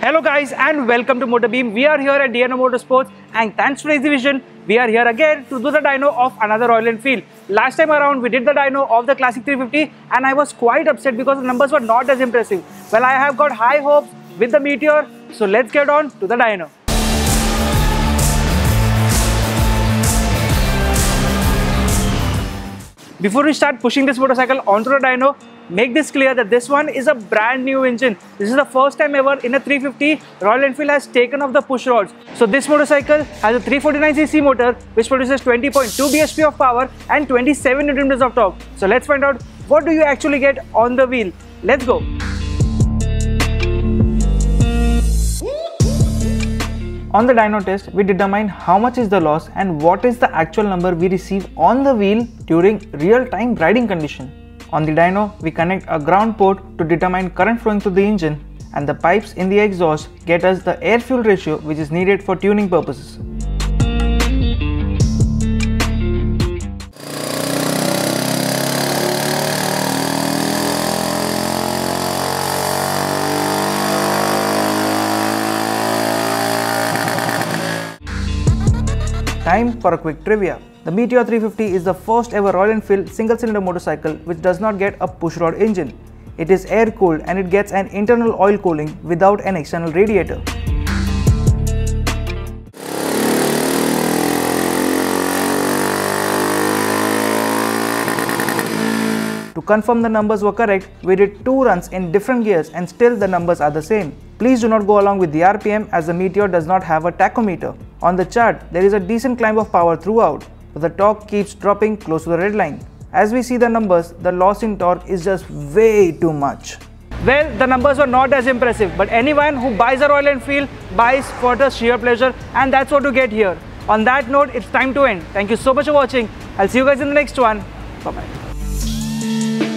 Hello guys and welcome to Motorbeam. We are here at Dino Motorsports and thanks to Exhibition, we are here again to do the dyno of another Royal Enfield. Last time around we did the dyno of the Classic 350 and I was quite upset because the numbers were not as impressive. Well, I have got high hopes with the Meteor, so let's get on to the dyno. Before we start pushing this motorcycle onto the dyno, make this clear that this one is a brand new engine. This is the first time ever in a 350 Royal Enfield has taken off the push rods. So this motorcycle has a 349cc motor which produces 20.2 bhp of power and 27 Nm of torque. So let's find out what do you actually get on the wheel. Let's go. On the dyno test, we determine how much is the loss and what is the actual number we receive on the wheel during real-time riding condition. On the dyno, we connect a ground port to determine current flowing through the engine, and the pipes in the exhaust get us the air-fuel ratio which is needed for tuning purposes. Time for a quick trivia. The Meteor 350 is the first ever Royal Enfield single-cylinder motorcycle which does not get a pushrod engine. It is air-cooled and it gets an internal oil cooling without an external radiator. To confirm the numbers were correct, we did 2 runs in different gears and still the numbers are the same. Please do not go along with the RPM as the Meteor does not have a tachometer. On the chart, there is a decent climb of power throughout, but the torque keeps dropping close to the red line. As we see the numbers, the loss in torque is just way too much. Well, the numbers were not as impressive, but anyone who buys a Royal Enfield buys for the sheer pleasure, and that's what you get here. On that note, it's time to end. Thank you so much for watching. I'll see you guys in the next one. Bye-bye.